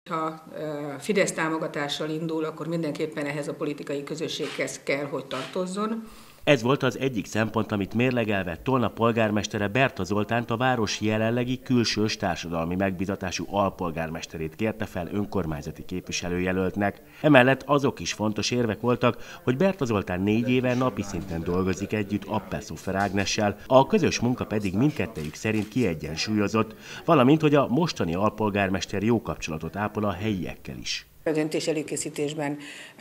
Ha Fidesz támogatással indul, akkor mindenképpen ehhez a politikai közösséghez kell, hogy tartozzon. Ez volt az egyik szempont, amit mérlegelve Tolna polgármestere Berta Zoltánt, a város jelenlegi külsős társadalmi megbízatású alpolgármesterét kérte fel önkormányzati képviselőjelöltnek. Emellett azok is fontos érvek voltak, hogy Berta Zoltán 4 éve napi szinten dolgozik együtt Appelszófer Ágnessel, a közös munka pedig mindkettejük szerint kiegyensúlyozott, valamint, hogy a mostani alpolgármester jó kapcsolatot ápol a helyiekkel is. A döntés előkészítésben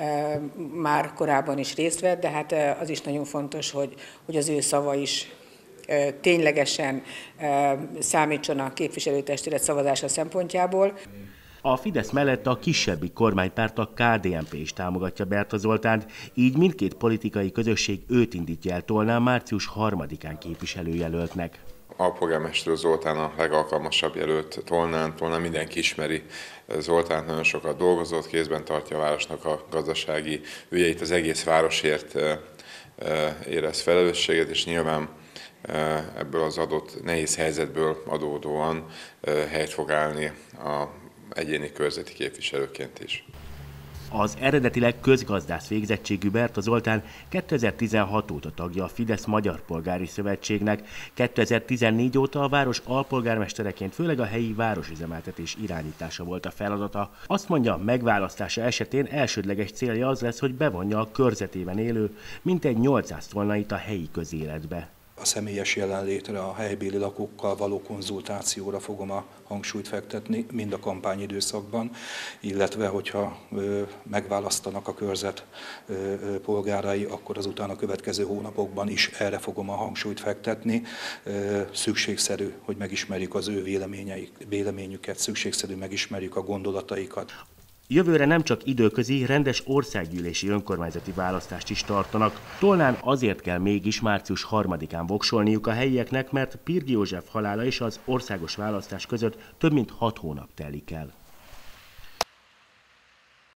már korábban is részt vett, de hát az is nagyon fontos, hogy az ő szava is ténylegesen számítson a képviselőtestület szavazása szempontjából. A Fidesz mellett a kisebbik kormánypárt, a KDNP is támogatja Berta Zoltánt, így mindkét politikai közösség őt indítja el Tolnán március 3-án képviselőjelöltnek. Alpolgármester Zoltán a legalkalmasabb jelölt Tolnán. Tolnán mindenki ismeri Zoltánt, nagyon sokat dolgozott, kézben tartja a városnak a gazdasági ügyeit, az egész városért érez felelősséget, és nyilván ebből az adott nehéz helyzetből adódóan helyt fog állni a egyéni körzeti képviselőként is. Az eredetileg közgazdász végzettségű Berta Zoltán 2016 óta tagja a Fidesz Magyar Polgári Szövetségnek, 2014 óta a város alpolgármestereként főleg a helyi városüzemeltetés irányítása volt a feladata. Azt mondja, megválasztása esetén elsődleges célja az lesz, hogy bevonja a körzetében élő mintegy 800 tolnait a helyi közéletbe. A személyes jelenlétre, a helybéli lakókkal való konzultációra fogom a hangsúlyt fektetni, mind a kampányidőszakban, illetve hogyha megválasztanak a körzet polgárai, akkor azután a következő hónapokban is erre fogom a hangsúlyt fektetni. Szükségszerű, hogy megismerjük az ő véleményüket, szükségszerű megismerjük a gondolataikat. Jövőre nem csak időközi, rendes országgyűlési önkormányzati választást is tartanak. Tolnán azért kell mégis március 3-án voksolniuk a helyieknek, mert Pirgy József halála és az országos választás között több mint 6 hónap telik el.